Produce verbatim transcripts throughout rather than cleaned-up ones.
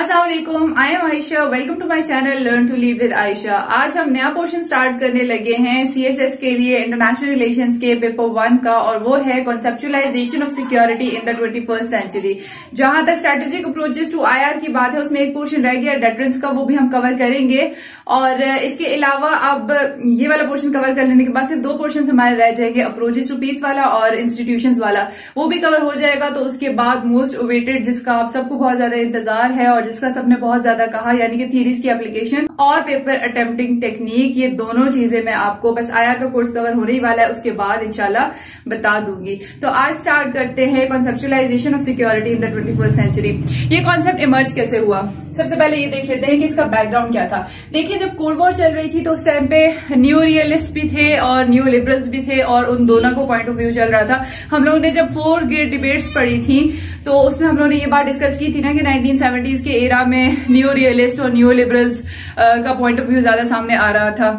अस्सलाम वालेकुम, I am Ayesha. Welcome to my channel learn to live with Ayesha. आज हम नया पोर्शन स्टार्ट करने लगे हैं सीएसएस के लिए, इंटरनेशनल रिलेशंस के पेपर वन का, और वो है conceptualization of security in the twenty first century. जहां तक स्ट्रेटेजिक अप्रोचेस टू आईआर की बात है, उसमें एक पोर्शन रह गया डेटरेंस का, वो भी हम कवर करेंगे। और इसके अलावा अब ये वाला पोर्शन कवर कर लेने के बाद सिर्फ दो पोर्शन हमारे रह जाएंगे, अप्रोचेस टू पीस वाला और इंस्टीट्यूशंस वाला, वो भी कवर हो जाएगा। तो उसके बाद मोस्ट अवेटेड, जिसका आप सबको बहुत ज्यादा इंतजार है और जिसका सबने बहुत ज्यादा कहा, यानी कि थीरीज की एप्लीकेशन और पेपर अटेम्प्टिंग टेक्निक, ये दोनों चीजें मैं आपको, बस आईआर का कोर्स कवर होने ही वाला है, उसके बाद इंशाल्लाह बता दूंगी। तो आज स्टार्ट करते हैं conceptualization of security in the twenty first century. ये कॉन्सेप्ट इमर्ज कैसे हुआ, सबसे पहले ये देख लेते हैं कि इसका बैकग्राउंड क्या था। देखिए, जब कोल्ड वॉर चल रही थी तो उस टाइम पे न्यू रियलिस्ट भी थे और न्यू लिबरल्स भी थे, और उन दोनों को पॉइंट ऑफ व्यू चल रहा था। हम लोगों ने जब फोर ग्रेट डिबेट्स पढ़ी थी तो उसमें हम लोगों ने ये बात डिस्कस की थी ना कि नाइनटीन सेवेंटीज के एरा में न्यू रियलिस्ट और न्यू लिबरल्स का पॉइंट ऑफ व्यू ज्यादा सामने आ रहा था।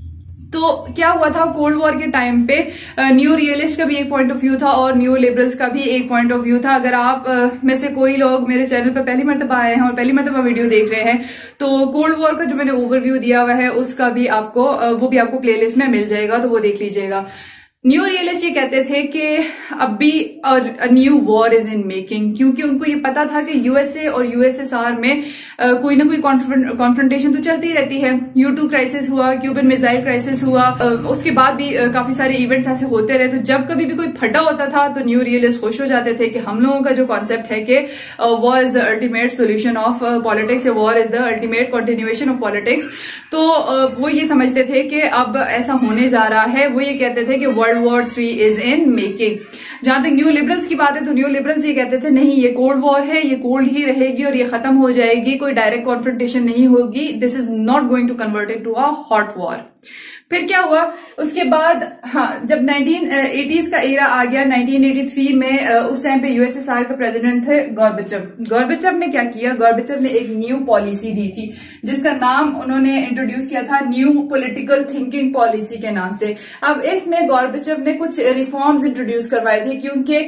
तो क्या हुआ था, कोल्ड वॉर के टाइम पे न्यू रियलिस्ट का भी एक पॉइंट ऑफ व्यू था और न्यू लिबरल्स का भी एक पॉइंट ऑफ व्यू था। अगर आप आ, में से कोई लोग मेरे चैनल पर पहली मरतबा आए हैं और पहली मरतबा वीडियो देख रहे हैं, तो कोल्ड वॉर का जो मैंने ओवरव्यू दिया हुआ है उसका भी आपको, वो भी आपको प्लेलिस्ट में मिल जाएगा, तो वो देख लीजिएगा। न्यू रियलिस्ट ये कहते थे कि अभी new war is in making, क्योंकि उनको ये पता था कि यूएसए और यूएसएसआर में आ, कोई ना कोई कॉन्फ्रंटेशन तो चलती रहती है। यू टू क्राइसिस हुआ, क्यूबन मिसाइल क्राइसिस हुआ, आ, उसके बाद भी आ, काफी सारे इवेंट्स ऐसे होते रहे। तो जब कभी भी कोई फटा होता था तो न्यू रियलिस्ट खुश हो जाते थे कि हम लोगों का जो कॉन्सेप्ट है कि war is the ultimate solution of politics, war is the ultimate continuation of politics. तो आ, वो ये समझते थे कि अब ऐसा होने जा रहा है। वो ये कहते थे कि world war three is in making. जहां तक न्यू लिबरल्स की बात है तो न्यू लिबरल्स ये कहते थे नहीं, ये कोल्ड वॉर है, ये कोल्ड ही रहेगी और ये खत्म हो जाएगी, कोई डायरेक्ट कॉन्फ्रंटेशन नहीं होगी, this is not going to convert into a hot war. फिर क्या हुआ उसके बाद, हाँ, जब नाइनटीन एटीज़ का एरा आ गया, नाइनटीन एटी थ्री में उस टाइम पे यूएसएसआर के प्रेसिडेंट थे गॉर्बेचोव। गॉर्बेचोव ने क्या किया, गॉर्बेचोव ने एक न्यू पॉलिसी दी थी जिसका नाम उन्होंने इंट्रोड्यूस किया था न्यू पॉलिटिकल थिंकिंग पॉलिसी के नाम से। अब इसमें गॉर्बेचोव ने कुछ रिफॉर्म्स इंट्रोड्यूस करवाए थे, क्योंकि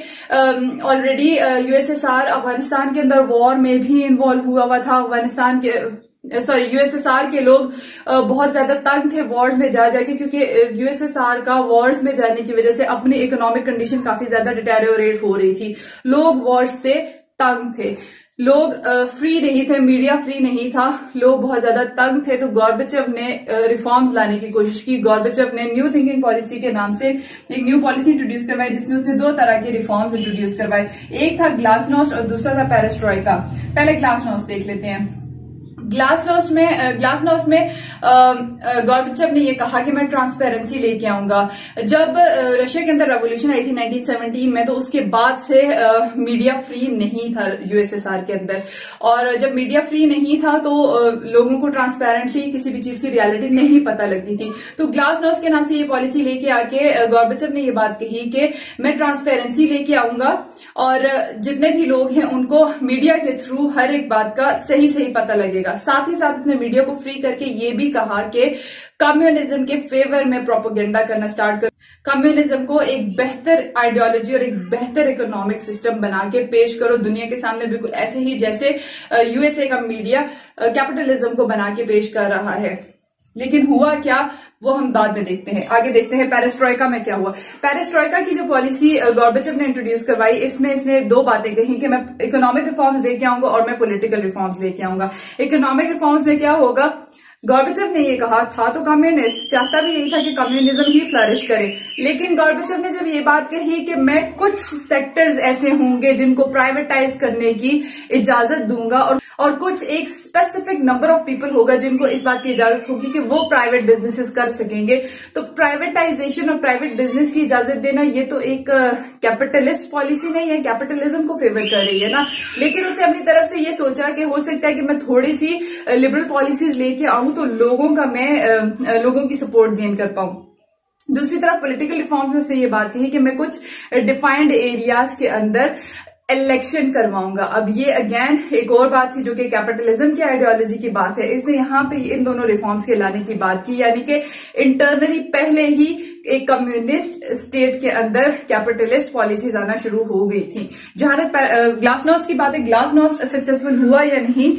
ऑलरेडी यूएसएसआर अफगानिस्तान के अंदर वॉर में भी इन्वॉल्व हुआ हुआ था। अफगानिस्तान के सॉरी यूएसएसआर के लोग बहुत ज्यादा तंग थे वॉर्स में जा जाके, क्योंकि यूएसएसआर का वॉर्स में जाने की वजह से अपनी इकोनॉमिक कंडीशन काफी ज्यादा डिटेरियोरेट हो रही थी। लोग वॉर्स से तंग थे, लोग फ्री नहीं थे, मीडिया फ्री नहीं था, लोग बहुत ज्यादा तंग थे। तो गॉर्बेचोव ने रिफॉर्म्स लाने की कोशिश की। गॉर्बेचोव ने न्यू थिंकिंग पॉलिसी के नाम से एक न्यू पॉलिसी इंट्रोड्यूस करवाई, जिसमें उसने दो तरह के रिफॉर्म्स इंट्रोड्यूस करवाए। एक था ग्लासनोस्ट और दूसरा था पेरेस्ट्रोइका। पहले ग्लासनोस्ट देख लेते हैं। ग्लासनोस्ट में ग्लासनोस्ट में गॉर्बेचोव ने ये कहा कि मैं ट्रांसपेरेंसी लेके आऊंगा। जब रशिया के अंदर रेवोल्यूशन आई थी नाइनटीन सेवेंटीन में, तो उसके बाद से आ, मीडिया फ्री नहीं था यूएसएसआर के अंदर, और जब मीडिया फ्री नहीं था तो आ, लोगों को ट्रांसपेरेंटली किसी भी चीज की रियलिटी नहीं पता लगती थी। तो ग्लासनोस्ट के नाम से ये पॉलिसी लेके आके गॉर्बेचोव ने ये बात कही कि मैं ट्रांसपेरेंसी लेके आऊंगा और जितने भी लोग हैं उनको मीडिया के थ्रू हर एक बात का सही सही पता लगेगा। साथ ही साथ उसने मीडिया को फ्री करके ये भी कहा कि कम्युनिज्म के फेवर में प्रोपेगेंडा करना स्टार्ट कर, कम्युनिज्म को एक बेहतर आइडियोलॉजी और एक बेहतर इकोनॉमिक सिस्टम बना के पेश करो दुनिया के सामने, बिल्कुल ऐसे ही जैसे यूएसए का मीडिया कैपिटलिज्म को बना के पेश कर रहा है। लेकिन हुआ क्या, वो हम बाद में देखते हैं। आगे देखते हैं पेरेस्ट्रोइका में क्या हुआ। पेरेस्ट्रोइका की जो पॉलिसी गॉर्बेचोव ने इंट्रोड्यूस करवाई, इसमें इसने दो बातें कही कि मैं इकोनॉमिक रिफॉर्म्स लेके आऊंगा और मैं पॉलिटिकल रिफॉर्म्स लेके आऊंगा। इकोनॉमिक रिफॉर्म्स में क्या होगा, गॉर्बेचोव ने ये कहा था, तो कम्युनिस्ट चाहता भी यही था कि कम्युनिज्म ही फ्लरिश करे, लेकिन गॉर्बेचोव ने जब ये बात कही कि मैं कुछ सेक्टर्स ऐसे होंगे जिनको प्राइवेटाइज करने की इजाजत दूंगा और और कुछ एक स्पेसिफिक नंबर ऑफ पीपल होगा जिनको इस बात की इजाजत होगी कि वो प्राइवेट बिजनेसेस कर सकेंगे। तो प्राइवेटाइजेशन और प्राइवेट बिजनेस की इजाजत देना, ये तो एक कैपिटलिस्ट पॉलिसी नहीं है, कैपिटलिज्म को फेवर कर रही है ना। लेकिन उसने अपनी तरफ से ये सोचा कि हो सकता है कि मैं थोड़ी सी लिबरल पॉलिसीज लेके आऊं तो लोगों का मैं लोगों की सपोर्ट गेन कर पाऊं। दूसरी तरफ पॉलिटिकल रिफॉर्म में उसने ये बात कही कि मैं कुछ डिफाइंड एरियाज के अंदर इलेक्शन करवाऊंगा। अब ये अगेन एक और बात थी जो कि कैपिटलिज्म की आइडियोलॉजी की बात है। इसने यहाँ पे इन दोनों रिफॉर्म्स के लाने की बात की, यानी कि इंटरनली पहले ही एक कम्युनिस्ट स्टेट के अंदर कैपिटलिस्ट पॉलिसीज आना शुरू हो गई थी। जहां तक ग्लासनोस्ट की बात है, ग्लासनोस्ट सक्सेसफुल हुआ या नहीं,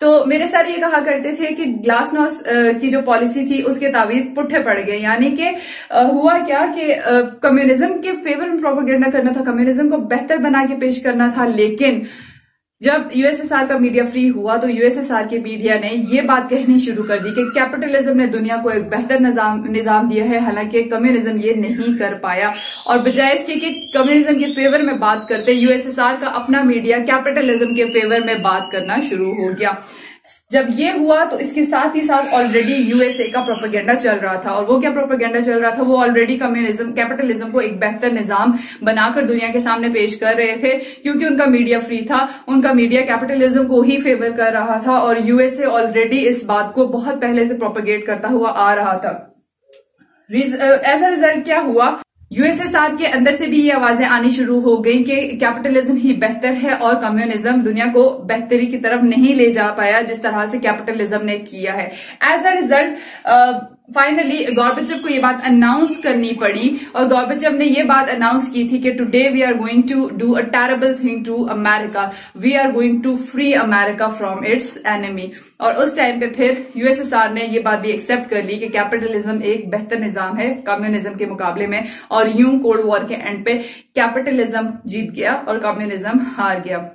तो मेरे सर ये कहा करते थे कि ग्लासनोस्ट की जो पॉलिसी थी उसके तावीज पुट्ठे पड़ गए, यानी कि हुआ क्या कि कम्युनिज्म के फेवर में प्रोपेगेंडा करना था, कम्युनिज्म को बेहतर बना के पेश करना था। लेकिन जब यूएसएसआर का मीडिया फ्री हुआ तो यूएसएसआर के मीडिया ने ये बात कहनी शुरू कर दी कि कैपिटलिज्म ने दुनिया को एक बेहतर निजाम निजाम दिया है, हालांकि कम्युनिज्म ये नहीं कर पाया। और बजाय इसके कि कम्युनिज्म के फेवर में बात करते, यूएसएसआर का अपना मीडिया कैपिटलिज्म के फेवर में बात करना शुरू हो गया। जब ये हुआ तो इसके साथ ही साथ ऑलरेडी यूएसए का प्रोपेगेंडा चल रहा था, और वो क्या प्रोपेगेंडा चल रहा था, वो ऑलरेडी कम्युनिज्म कैपिटलिज्म को एक बेहतर निजाम बनाकर दुनिया के सामने पेश कर रहे थे, क्योंकि उनका मीडिया फ्री था, उनका मीडिया कैपिटलिज्म को ही फेवर कर रहा था, और यूएसए ऑलरेडी इस बात को बहुत पहले से प्रोपेगेट करता हुआ आ रहा था। एज अ रिजल्ट क्या हुआ, यूएसएसआर के अंदर से भी ये आवाजें आनी शुरू हो गई कि कैपिटलिज्म ही बेहतर है और कम्युनिज्म दुनिया को बेहतरी की तरफ नहीं ले जा पाया जिस तरह से कैपिटलिज्म ने किया है। As a result finally Gorbachev को ये बात अनाउंस करनी पड़ी, और गॉर्बेचोव ने ये बात अनाउंस की थी कि today we are going to do a terrible thing to America, we are going to free America from its enemy. और उस टाइम पे फिर यूएसएसआर ने ये बात भी एक्सेप्ट कर ली कि कैपिटलिज्म एक बेहतर निजाम है कम्युनिज्म के मुकाबले में, और यूं कोल्ड वॉर के एंड पे कैपिटलिज्म जीत गया और कम्युनिज्म हार गया।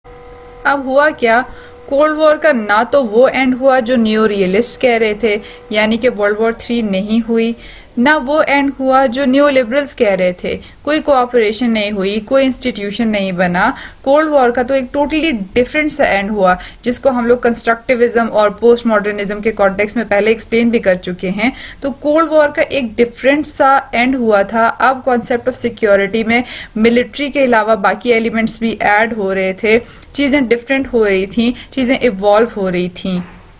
अब हुआ क्या, कोल्ड वॉर का ना तो वो एंड हुआ जो न्यू रियलिस्ट कह रहे थे, यानी कि वर्ल्ड वॉर थ्री नहीं हुई, ना वो एंड हुआ जो न्यू लिबरल्स कह रहे थे, कोई कोऑपरेशन नहीं हुई, कोई इंस्टीट्यूशन नहीं बना। कोल्ड वॉर का तो एक टोटली डिफरेंट सा एंड हुआ, जिसको हम लोग कंस्ट्रक्टिविज्म और पोस्ट मॉडर्निज्म के कॉन्टेक्स्ट में पहले एक्सप्लेन भी कर चुके हैं। तो कोल्ड वॉर का एक डिफरेंट सा एंड हुआ था। अब कॉन्सेप्ट ऑफ सिक्योरिटी में मिलिट्री के अलावा बाकी एलिमेंट्स भी ऐड हो रहे थे, चीजें डिफरेंट हो रही थी, चीजें इवॉल्व हो रही थी।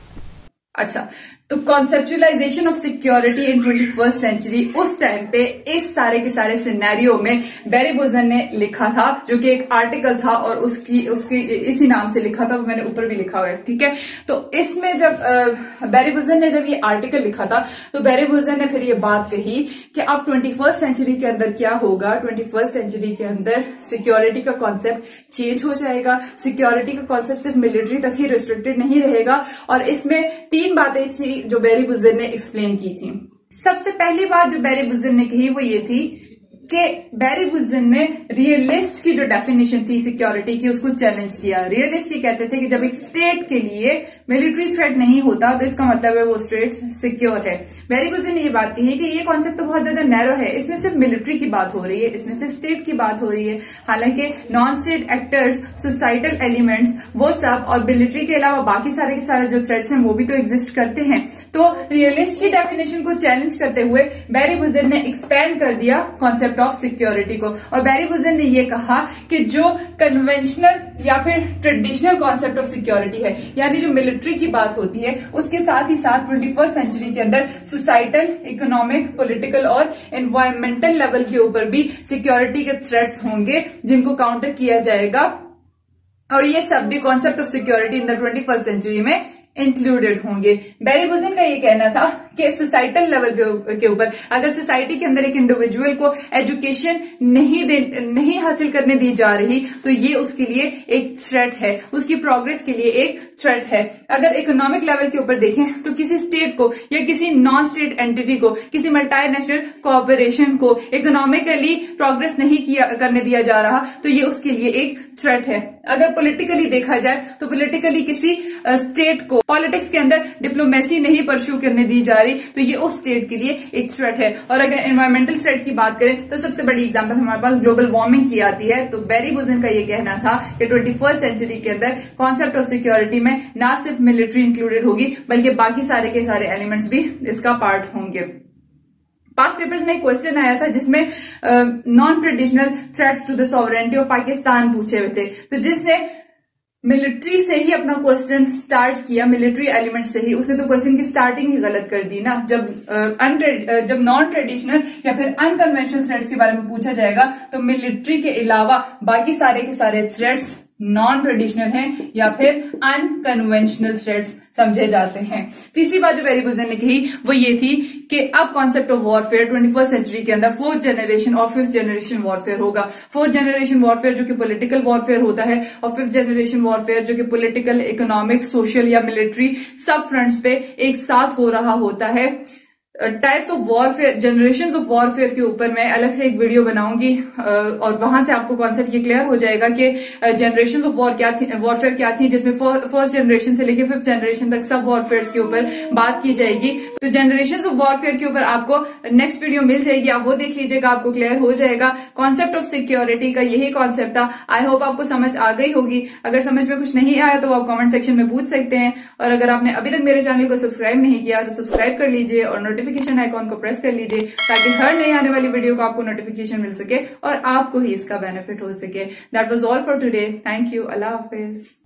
अच्छा, तो conceptualization of security in twenty first century, उस टाइम पे इस सारे के सारे सिनेरियो में बैरी बोजन ने लिखा था, जो कि एक आर्टिकल था और उसकी उसकी इसी नाम से लिखा था, वो मैंने ऊपर भी लिखा हुआ है, ठीक है। तो इसमें जब बैरी बोजन ने जब ये आर्टिकल लिखा था तो बैरी बोजन ने फिर ये बात कही कि अब ट्वेंटी फर्स्ट सेंचुरी के अंदर क्या होगा, ट्वेंटी फर्स्ट सेंचुरी के अंदर सिक्योरिटी का कॉन्सेप्ट चेंज हो जाएगा, सिक्योरिटी का कॉन्सेप्ट सिर्फ मिलिट्री तक ही रिस्ट्रिक्टेड नहीं रहेगा। और इसमें तीन बातें थी जो बैरी बुजर ने एक्सप्लेन की थी। सबसे पहली बात जो बैरी बुजर ने कही वो ये थी कि बैरी बुजर ने रियलिस्ट की जो डेफिनेशन थी सिक्योरिटी की उसको चैलेंज किया। रियलिस्ट ये कहते थे कि जब एक स्टेट के लिए मिलिट्री थ्रेट नहीं होता तो इसका मतलब है वो स्टेट सिक्योर है। बैरी बुजर ने ये बात कही कि ये कॉन्सेप्ट तो बहुत ज्यादा नैरो है, इसमें सिर्फ मिलिट्री की बात हो रही है, इसमें सिर्फ स्टेट की बात हो रही है, हालांकि non state actors, societal elements, वो सब और मिलिट्री के अलावा बाकी सारे के सारे जो थ्रेट्स हैं वो भी तो एग्जिस्ट करते हैं। तो रियलिस्ट की डेफिनेशन को चैलेंज करते हुए बैरी बुजर ने एक्सपैंड कर दिया कॉन्सेप्ट ऑफ सिक्योरिटी को, और बैरी बुजर ने ये कहा कि जो कन्वेंशनल या फिर ट्रेडिशनल कॉन्सेप्ट ऑफ सिक्योरिटी है, यानी जो मिलिट्री की बात होती है, उसके साथ ही साथ ट्वेंटी फर्स्ट सेंचुरी के अंदर सोसाइटल, इकोनॉमिक, पॉलिटिकल और एनवायरमेंटल लेवल के ऊपर भी सिक्योरिटी के थ्रेट्स होंगे जिनको काउंटर किया जाएगा, और ये सब भी concept of security in the twenty first century में इंक्लूडेड होंगे। बैरी बुजन का ये कहना था कि सोसाइटल लेवल के ऊपर अगर सोसाइटी के अंदर एक इंडिविजुअल को एजुकेशन नहीं दे नहीं हासिल करने दी जा रही तो ये उसके लिए एक थ्रेट है, उसकी प्रोग्रेस के लिए एक थ्रेट है। अगर इकोनॉमिक लेवल के ऊपर देखें तो किसी स्टेट को या किसी नॉन स्टेट एंटिटी को, किसी मल्टीनेशनल कॉर्पोरेशन को इकोनॉमिकली प्रोग्रेस नहीं किया करने दिया जा रहा तो ये उसके लिए एक थ्रेट है। अगर पॉलिटिकली देखा जाए तो पॉलिटिकली किसी स्टेट को पॉलिटिक्स के अंदर डिप्लोमेसी नहीं परस्यू करने दी जा रही तो ये उस स्टेट के लिए एक थ्रेट है। और अगर एनवायरमेंटल थ्रेट की बात करें तो सबसे बड़ी एग्जांपल हमारे पास ग्लोबल वार्मिंग की आती है। तो बैरी बुजन का ये कहना था कि ट्वेंटी फर्स्ट सेंचुरी के अंदर कॉन्सेप्ट ऑफ सिक्योरिटी में ना सिर्फ मिलिट्री इंक्लूडेड होगी बल्कि बाकी सारे के सारे एलिमेंट्स भी इसका पार्ट होंगे। पास्ट पेपर्स में एक क्वेश्चन आया था जिसमें non traditional threats to the sovereignty of Pakistan पूछे हुए थे, तो जिसने मिलिट्री से ही अपना क्वेश्चन स्टार्ट किया, मिलिट्री एलिमेंट से ही, उसने तो क्वेश्चन की स्टार्टिंग ही गलत कर दी ना। जब uh, जब नॉन ट्रेडिशनल या फिर अनकन्वेंशनल थ्रेट्स के बारे में पूछा जाएगा तो मिलिट्री के अलावा बाकी सारे के सारे थ्रेट्स नॉन ट्रेडिशनल हैं या फिर अनकन्वेंशनल थ्रेट्स समझे जाते हैं। तीसरी बात जो पेरी बुजन ने कही वो ये थी कि अब concept of warfare twenty first century के अंदर फोर्थ जनरेशन और फिफ्थ जनरेशन वॉरफेयर होगा। फोर्थ जनरेशन वॉरफेयर जो कि पॉलिटिकल वॉरफेयर होता है और फिफ्थ जनरेशन वॉरफेयर जो कि पॉलिटिकल, इकोनॉमिक, सोशल या मिलिट्री सब फ्रंट्स पे एक साथ हो रहा होता है। Types of warfare, generation of warfare के ऊपर मैं अलग से एक वीडियो बनाऊंगी और वहां से आपको कॉन्सेप्ट ये क्लियर हो जाएगा कि जनरेशन ऑफ वॉर क्या थी, वॉरफेयर क्या थी, जिसमें फर्स्ट जनरेशन से लेकर फिफ्थ जनरेशन तक सब वॉरफेयर के ऊपर बात की जाएगी। तो जनरेशन ऑफ वॉरफेयर के ऊपर आपको नेक्स्ट वीडियो मिल जाएगी, आप वो देख लीजिएगा, आपको क्लियर हो जाएगा। कॉन्सेप्ट ऑफ सिक्योरिटी का यही कॉन्सेप्ट था। आई होप आपको समझ आ गई होगी। अगर समझ में कुछ नहीं आया तो आप कॉमेंट सेक्शन में पूछ सकते हैं, और अगर आपने अभी तक मेरे चैनल को सब्सक्राइब नहीं किया तो सब्सक्राइब कर लीजिए और नोटिफिकेशन आइकॉन को प्रेस कर लीजिए ताकि हर नई आने वाली वीडियो को आपको नोटिफिकेशन मिल सके और आपको ही इसका बेनिफिट हो सके। That was all for today. Thank you. अल्लाह हाफिज।